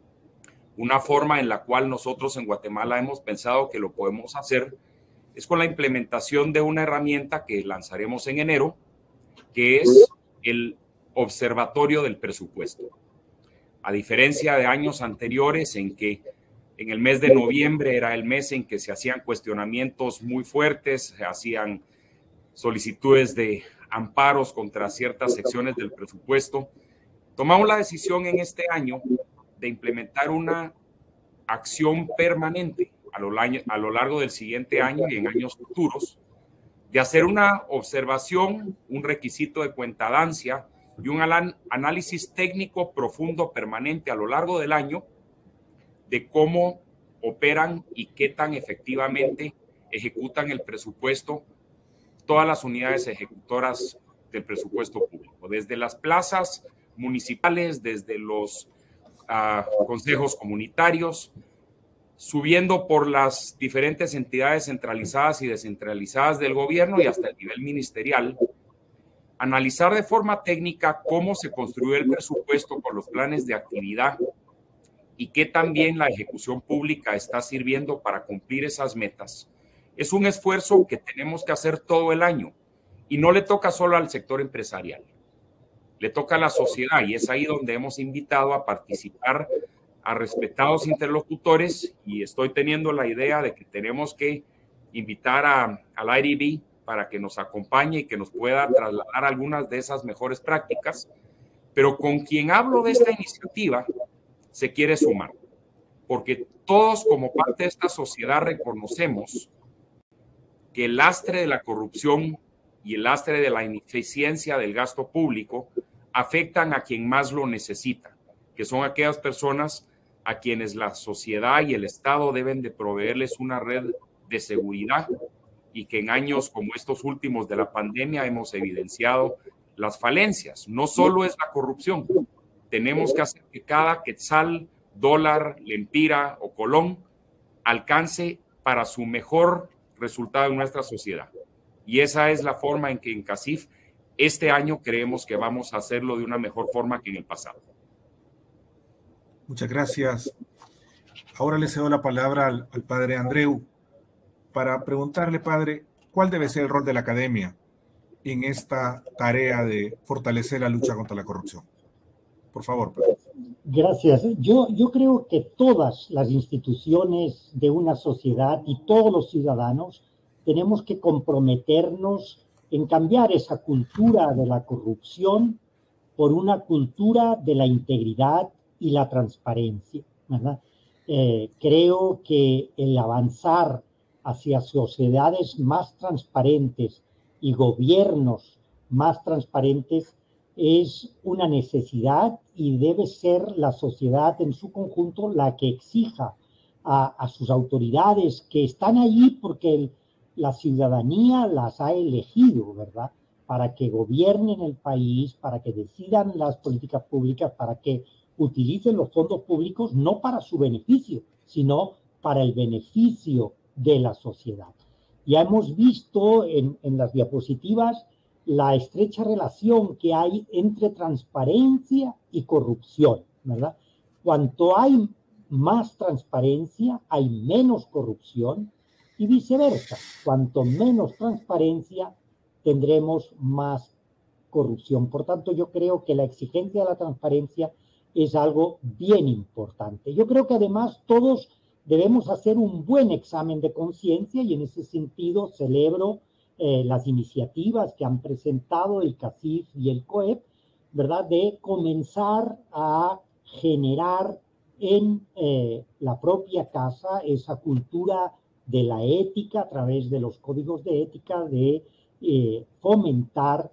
Una forma en la cual nosotros en Guatemala hemos pensado que lo podemos hacer es con la implementación de una herramienta que lanzaremos en enero, que es el Observatorio del Presupuesto. A diferencia de años anteriores en que en el mes de noviembre era el mes en que se hacían cuestionamientos muy fuertes, se hacían solicitudes de amparos contra ciertas secciones del presupuesto, tomamos la decisión en este año de implementar una acción permanente a lo largo del siguiente año y en años futuros, de hacer una observación, un requisito de cuentadancia y un análisis técnico profundo permanente a lo largo del año de cómo operan y qué tan efectivamente ejecutan el presupuesto todas las unidades ejecutoras del presupuesto público, desde las plazas municipales, desde los consejos comunitarios, subiendo por las diferentes entidades centralizadas y descentralizadas del gobierno y hasta el nivel ministerial, analizar de forma técnica cómo se construyó el presupuesto con los planes de actividad y qué también la ejecución pública está sirviendo para cumplir esas metas. Es un esfuerzo que tenemos que hacer todo el año y no le toca solo al sector empresarial. le toca a la sociedad, y es ahí donde hemos invitado a participar a respetados interlocutores, y estoy teniendo la idea de que tenemos que invitar al IDB para que nos acompañe y que nos pueda trasladar algunas de esas mejores prácticas, pero con quien hablo de esta iniciativa se quiere sumar, porque todos como parte de esta sociedad reconocemos que el lastre de la corrupción y el lastre de la ineficiencia del gasto público afectan a quien más lo necesita, que son aquellas personas a quienes la sociedad y el Estado deben de proveerles una red de seguridad, y que en años como estos últimos de la pandemia hemos evidenciado las falencias. No solo es la corrupción, tenemos que hacer que cada quetzal, dólar, lempira o colón alcance para su mejor resultado en nuestra sociedad. Y esa es la forma en que en CACIF este año creemos que vamos a hacerlo de una mejor forma que en el pasado. Muchas gracias. Ahora le cedo la palabra al padre Andreu para preguntarle, padre, ¿cuál debe ser el rol de la academia en esta tarea de fortalecer la lucha contra la corrupción? Por favor, padre. Gracias. Yo creo que todas las instituciones de una sociedad y todos los ciudadanos tenemos que comprometernos en cambiar esa cultura de la corrupción por una cultura de la integridad y la transparencia, ¿verdad? Creo que el avanzar hacia sociedades más transparentes y gobiernos más transparentes es una necesidad, y debe ser la sociedad en su conjunto la que exija a sus autoridades, que están allí porque la ciudadanía las ha elegido, ¿verdad? Para que gobiernen el país, para que decidan las políticas públicas, para que utilicen los fondos públicos no para su beneficio, sino para el beneficio de la sociedad. Ya hemos visto en las diapositivas la estrecha relación que hay entre transparencia y corrupción, ¿verdad? Cuanto hay más transparencia, hay menos corrupción, y viceversa. Cuanto menos transparencia, tendremos más corrupción. Por tanto, yo creo que la exigencia de la transparencia es algo bien importante. Yo creo que además todos debemos hacer un buen examen de conciencia, y en ese sentido celebro las iniciativas que han presentado el CACIF y el COEP, ¿verdad? De comenzar a generar en la propia casa esa cultura de la ética a través de los códigos de ética, de fomentar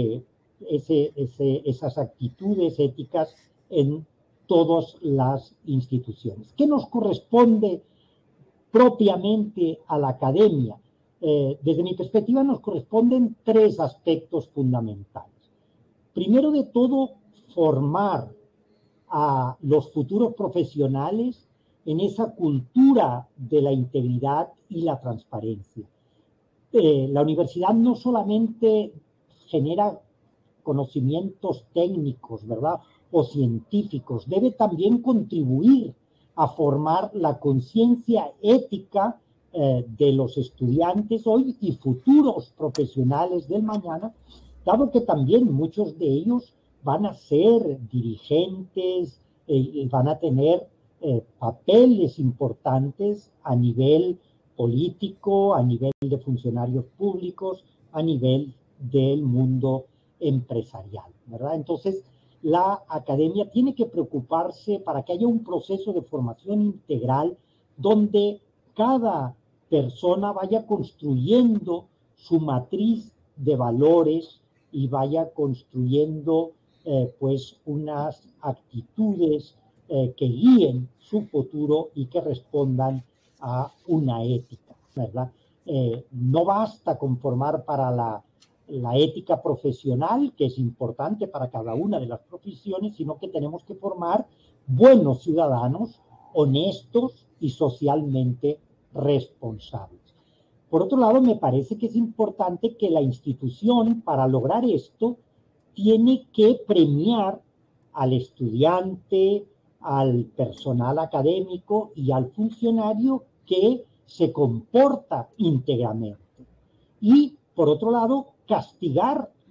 esas actitudes éticas en todas las instituciones. ¿Qué nos corresponde propiamente a la academia? Desde mi perspectiva nos corresponden tres aspectos fundamentales. Primero de todo, formar a los futuros profesionales en esa cultura de la integridad y la transparencia. La universidad no solamente genera conocimientos técnicos, ¿verdad?, o científicos, debe también contribuir a formar la conciencia ética de los estudiantes hoy y futuros profesionales del mañana, dado que también muchos de ellos van a ser dirigentes y van a tener papeles importantes a nivel político, a nivel de funcionarios públicos, a nivel del mundo empresarial, ¿verdad? Entonces, la academia tiene que preocuparse para que haya un proceso de formación integral donde cada persona vaya construyendo su matriz de valores y vaya construyendo pues unas actitudes que guíen su futuro y que respondan a una ética, ¿verdad? No basta con formar para la ética profesional, que es importante para cada una de las profesiones, sino que tenemos que formar buenos ciudadanos, honestos y socialmente responsables. Por otro lado, me parece que es importante que la institución, para lograr esto, tiene que premiar al estudiante, al personal académico y al funcionario que se comporta íntegramente. Y, por otro lado, castigar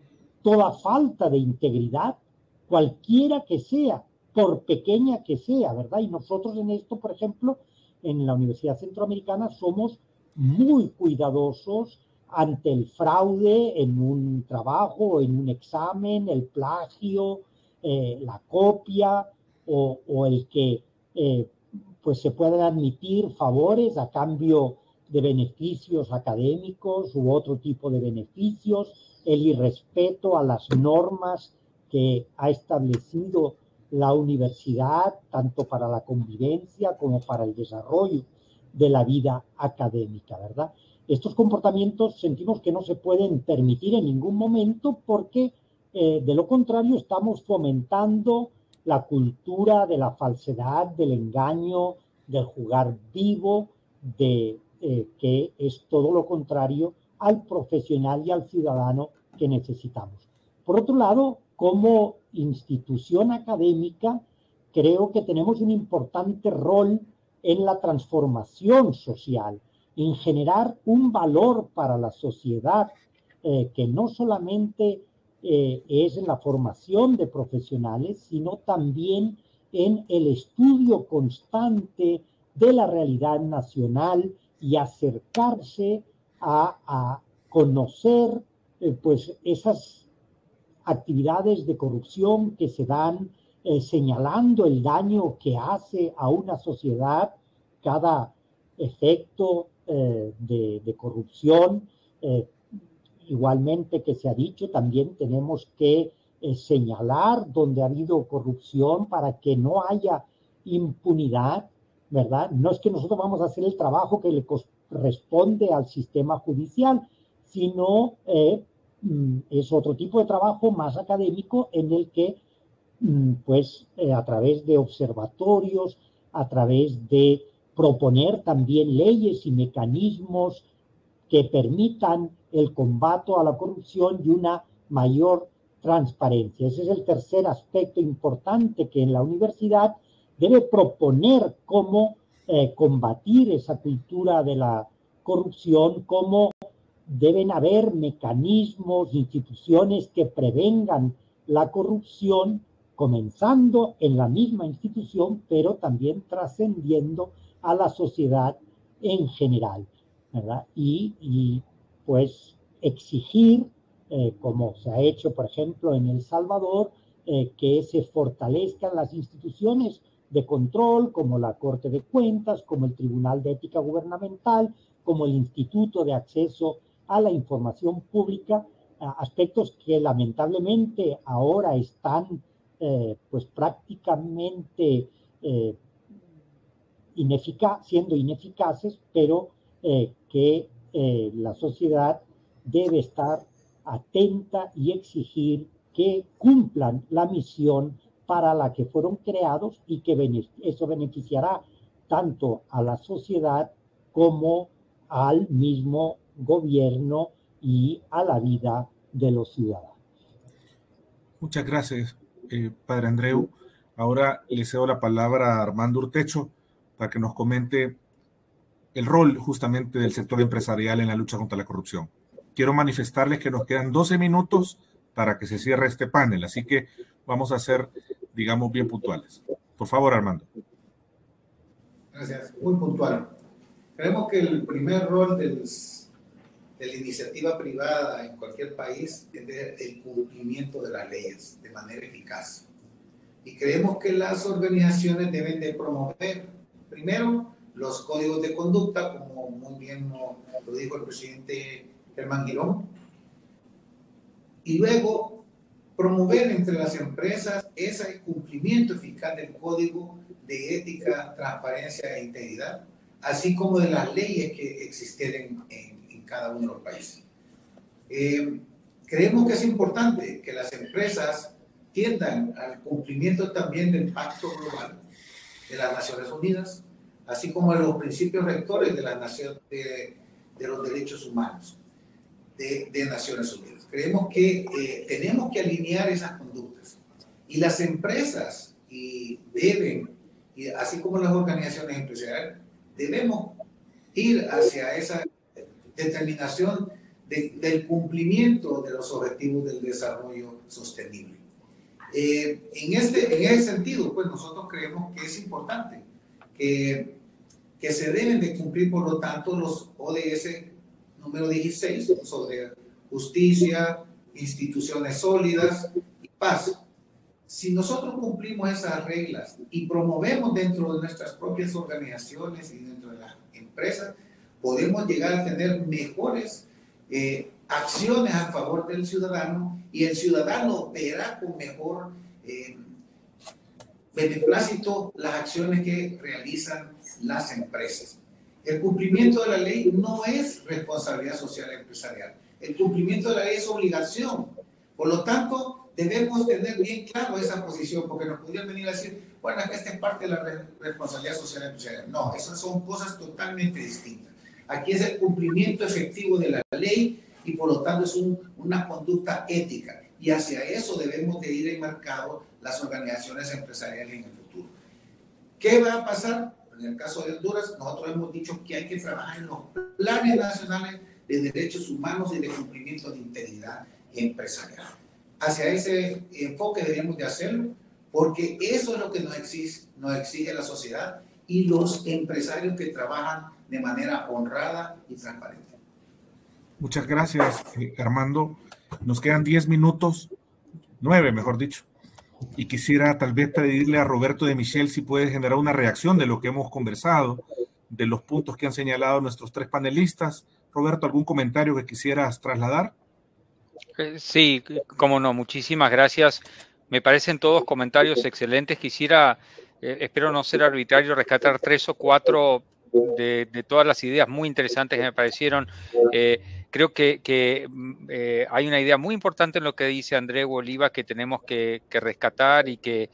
toda falta de integridad, cualquiera que sea, por pequeña que sea, ¿verdad? Y nosotros en esto, por ejemplo, en la Universidad Centroamericana somos muy cuidadosos ante el fraude en un trabajo, en un examen, el plagio, la copia o el que pues se puedan admitir favores a cambio de beneficios académicos u otro tipo de beneficios, el irrespeto a las normas que ha establecido la universidad, tanto para la convivencia como para el desarrollo de la vida académica, ¿verdad? Estos comportamientos sentimos que no se pueden permitir en ningún momento porque, de lo contrario, estamos fomentando la cultura de la falsedad, del engaño, del jugar vivo, de que es todo lo contrario al profesional y al ciudadano que necesitamos. Por otro lado, como institución académica, creo que tenemos un importante rol en la transformación social, en generar un valor para la sociedad, que no solamente es en la formación de profesionales, sino también en el estudio constante de la realidad nacional y acercarse a conocer pues esas actividades de corrupción que se dan, señalando el daño que hace a una sociedad cada efecto de corrupción. Igualmente que se ha dicho, también tenemos que señalar donde ha habido corrupción para que no haya impunidad, ¿verdad? No es que nosotros vamos a hacer el trabajo que le corresponde al sistema judicial, sino es otro tipo de trabajo más académico en el que pues a través de observatorios, a través de proponer también leyes y mecanismos que permitan el combate a la corrupción y una mayor transparencia. Ese es el tercer aspecto importante que en la universidad debe proponer cómo combatir esa cultura de la corrupción, cómo deben haber mecanismos, instituciones que prevengan la corrupción, comenzando en la misma institución, pero también trascendiendo a la sociedad en general, ¿verdad? Y pues exigir, como se ha hecho, por ejemplo, en El Salvador, que se fortalezcan las instituciones de control, como la Corte de Cuentas, como el Tribunal de Ética Gubernamental, como el Instituto de Acceso a la Información Pública, aspectos que lamentablemente ahora están pues prácticamente siendo ineficaces, pero que la sociedad debe estar atenta y exigir que cumplan la misión para la que fueron creados y que eso beneficiará tanto a la sociedad como al mismo gobierno y a la vida de los ciudadanos. Muchas gracias, Padre Andreu. Ahora le cedo la palabra a Armando Urtecho para que nos comente el rol justamente del sector empresarial en la lucha contra la corrupción. Quiero manifestarles que nos quedan 12 minutos para que se cierre este panel, así que vamos a ser, digamos, bien puntuales. Por favor, Armando. Gracias, muy puntual. Creemos que el primer rol de la iniciativa privada en cualquier país es el cumplimiento de las leyes de manera eficaz. Y creemos que las organizaciones deben de promover, primero, los códigos de conducta, como muy bien lo dijo el presidente Germán Girón, y luego promover entre las empresas ese cumplimiento eficaz del código de ética, transparencia e integridad, así como de las leyes que existen en cada uno de los países. Creemos que es importante que las empresas tiendan al cumplimiento también del Pacto Global de las Naciones Unidas, así como de los principios rectores de los derechos humanos de Naciones Unidas. Creemos que tenemos que alinear esas conductas y las empresas deben, así como las organizaciones empresariales, debemos ir hacia esa determinación del cumplimiento de los objetivos del desarrollo sostenible. En ese sentido, pues nosotros creemos que es importante que se deben de cumplir, por lo tanto, los ODS número 16 sobre justicia, instituciones sólidas y paz. Si nosotros cumplimos esas reglas y promovemos dentro de nuestras propias organizaciones y dentro de las empresas, podemos llegar a tener mejores acciones a favor del ciudadano, y el ciudadano verá con mejor beneplácito las acciones que realizan las empresas. El cumplimiento de la ley no es responsabilidad social empresarial. El cumplimiento de la ley es obligación. Por lo tanto, debemos tener bien claro esa posición, porque nos podrían venir a decir, bueno, esta es parte de la responsabilidad social empresarial. No, esas son cosas totalmente distintas. Aquí es el cumplimiento efectivo de la ley y por lo tanto es una conducta ética. Y hacia eso debemos de ir enmarcados las organizaciones empresariales en el futuro. ¿Qué va a pasar? En el caso de Honduras, nosotros hemos dicho que hay que trabajar en los planes nacionales de derechos humanos y de cumplimiento de integridad empresarial. Hacia ese enfoque debemos de hacerlo, porque eso es lo que nos exige la sociedad y los empresarios que trabajan de manera honrada y transparente. Muchas gracias, Armando. Nos quedan 10 minutos, 9 mejor dicho, y quisiera tal vez pedirle a Roberto de Michel si puede generar una reacción de lo que hemos conversado, de los puntos que han señalado nuestros tres panelistas. Roberto, ¿algún comentario que quisieras trasladar? Sí, cómo no, muchísimas gracias. Me parecen todos comentarios excelentes. Quisiera, espero no ser arbitrario, rescatar 3 o 4 de todas las ideas muy interesantes que me parecieron. Creo que hay una idea muy importante en lo que dice André Oliva que tenemos que rescatar y que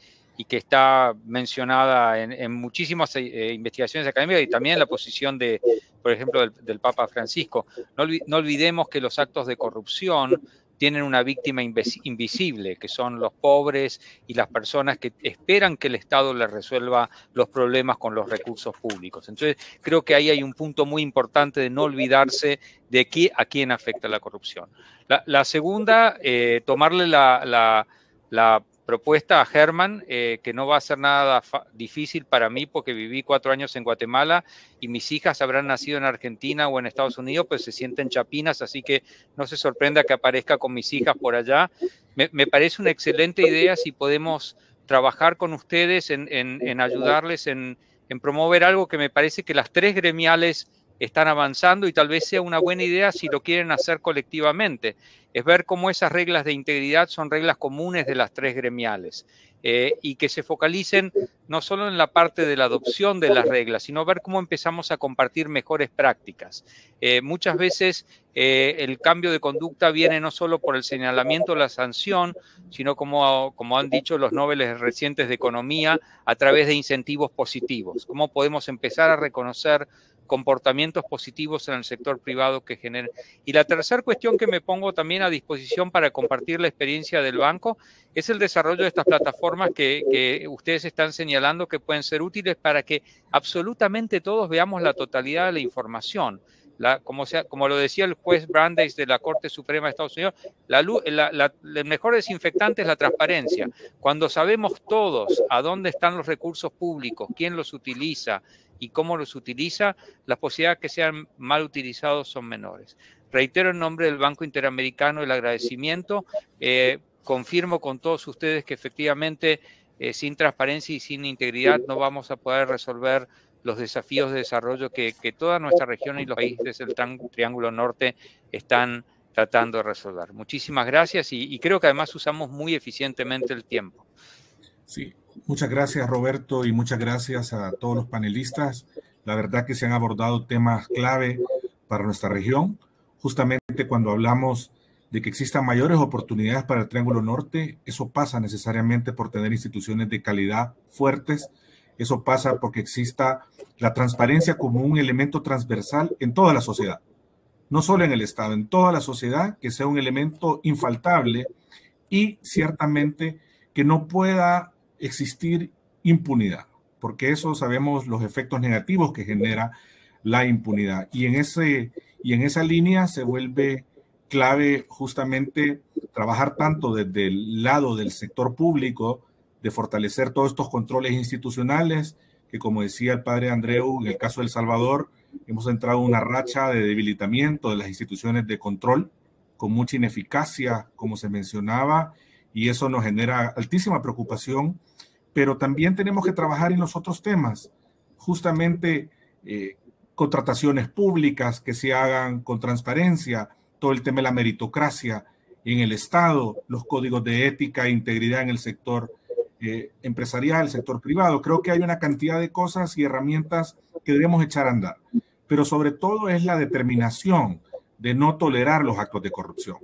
está mencionada en muchísimas investigaciones académicas y también en la posición de, por ejemplo, del Papa Francisco. No olvidemos que los actos de corrupción tienen una víctima invisible, que son los pobres y las personas que esperan que el Estado les resuelva los problemas con los recursos públicos. Entonces, creo que ahí hay un punto muy importante de no olvidarse de a quién afecta la corrupción. La segunda, tomarle la propuesta a Germán, que no va a ser nada difícil para mí porque viví 4 años en Guatemala y mis hijas habrán nacido en Argentina o en Estados Unidos, pues se sienten chapinas, así que no se sorprenda que aparezca con mis hijas por allá. Me parece una excelente idea si podemos trabajar con ustedes en ayudarles en promover algo que me parece que las 3 gremiales están avanzando y tal vez sea una buena idea si lo quieren hacer colectivamente. Es ver cómo esas reglas de integridad son reglas comunes de las 3 gremiales y que se focalicen no solo en la parte de la adopción de las reglas, sino ver cómo empezamos a compartir mejores prácticas. Muchas veces el cambio de conducta viene no solo por el señalamiento o la sanción, sino como han dicho los Nobeles recientes de Economía, a través de incentivos positivos. Cómo podemos empezar a reconocer comportamientos positivos en el sector privado que generen. Y la tercera cuestión que me pongo también a disposición para compartir la experiencia del banco es el desarrollo de estas plataformas que ustedes están señalando que pueden ser útiles para que absolutamente todos veamos la totalidad de la información. Como lo decía el juez Brandeis de la Corte Suprema de Estados Unidos, el mejor desinfectante es la transparencia. Cuando sabemos todos a dónde están los recursos públicos, quién los utiliza y cómo los utiliza, las posibilidades de que sean mal utilizados son menores. Reitero en nombre del Banco Interamericano el agradecimiento. Confirmo con todos ustedes que efectivamente sin transparencia y sin integridad no vamos a poder resolver los desafíos de desarrollo que toda nuestra región y los países del Triángulo Norte están tratando de resolver. Muchísimas gracias y creo que además usamos muy eficientemente el tiempo. Sí, muchas gracias Roberto y muchas gracias a todos los panelistas. La verdad que se han abordado temas clave para nuestra región. Justamente cuando hablamos de que existan mayores oportunidades para el Triángulo Norte, eso pasa necesariamente por tener instituciones de calidad fuertes. Eso pasa porque exista la transparencia como un elemento transversal en toda la sociedad, no solo en el Estado, en toda la sociedad, que sea un elemento infaltable y ciertamente que no pueda existir impunidad, porque eso sabemos los efectos negativos que genera la impunidad. Y en esa línea se vuelve clave justamente trabajar tanto desde el lado del sector público, de fortalecer todos estos controles institucionales, que como decía el padre Andreu, en el caso de El Salvador, hemos entrado en una racha de debilitamiento de las instituciones de control, con mucha ineficacia, como se mencionaba, y eso nos genera altísima preocupación, pero también tenemos que trabajar en los otros temas, justamente contrataciones públicas que se hagan con transparencia, todo el tema de la meritocracia en el Estado, los códigos de ética e integridad en el sector empresarial, el sector privado. Creo que hay una cantidad de cosas y herramientas que debemos echar a andar, pero sobre todo es la determinación de no tolerar los actos de corrupción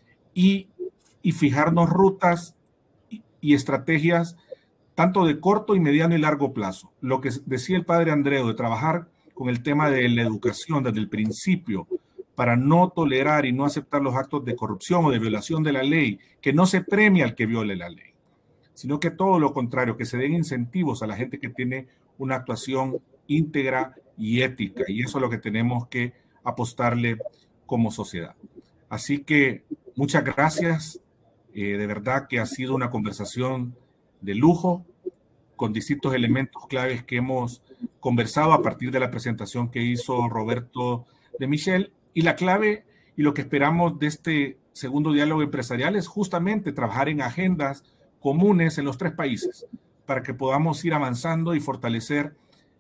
y fijarnos rutas y estrategias tanto de corto y mediano y largo plazo. Lo que decía el padre Andreu de trabajar con el tema de la educación desde el principio para no tolerar y no aceptar los actos de corrupción o de violación de la ley, que no se premia al que viole la ley, sino que todo lo contrario, que se den incentivos a la gente que tiene una actuación íntegra y ética, y eso es lo que tenemos que apostarle como sociedad. Así que muchas gracias, de verdad que ha sido una conversación de lujo, con distintos elementos claves que hemos conversado a partir de la presentación que hizo Roberto de Michel, y la clave y lo que esperamos de este segundo diálogo empresarial es justamente trabajar en agendas comunes en los 3 países para que podamos ir avanzando y fortalecer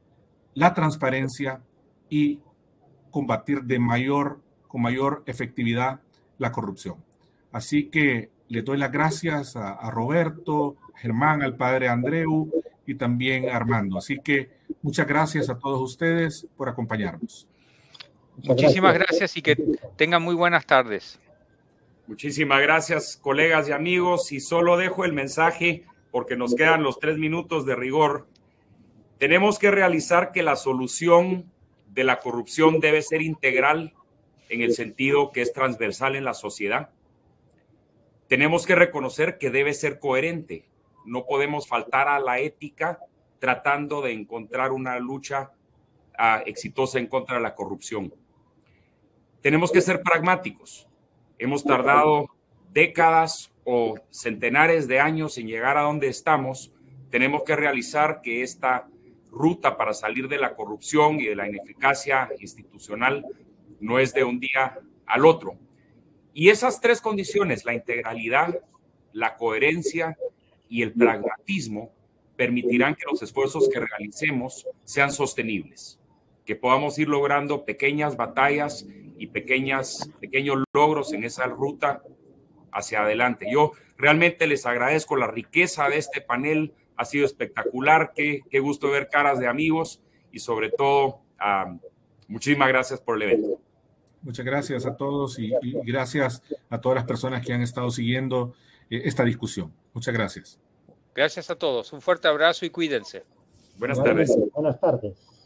la transparencia y combatir con mayor efectividad la corrupción. Así que le doy las gracias a Roberto, a Germán, al padre Andreu y también a Armando. Así que muchas gracias a todos ustedes por acompañarnos. Muchísimas gracias y que tengan muy buenas tardes. Muchísimas gracias, colegas y amigos. Y solo dejo el mensaje porque nos quedan los 3 minutos de rigor. Tenemos que realizar que la solución de la corrupción debe ser integral en el sentido que es transversal en la sociedad. Tenemos que reconocer que debe ser coherente. No podemos faltar a la ética tratando de encontrar una lucha exitosa en contra de la corrupción. Tenemos que ser pragmáticos. Hemos tardado décadas o centenares de años en llegar a donde estamos. Tenemos que realizar que esta ruta para salir de la corrupción y de la ineficacia institucional no es de un día al otro. Y esas 3 condiciones, la integralidad, la coherencia y el pragmatismo, permitirán que los esfuerzos que realicemos sean sostenibles, que podamos ir logrando pequeñas batallas y pequeños logros en esa ruta hacia adelante. Yo realmente les agradezco la riqueza de este panel, ha sido espectacular, qué gusto ver caras de amigos y sobre todo, muchísimas gracias por el evento. Muchas gracias a todos y gracias a todas las personas que han estado siguiendo esta discusión. Muchas gracias. Gracias a todos. Un fuerte abrazo y cuídense. Buenas tardes. Buenas tardes.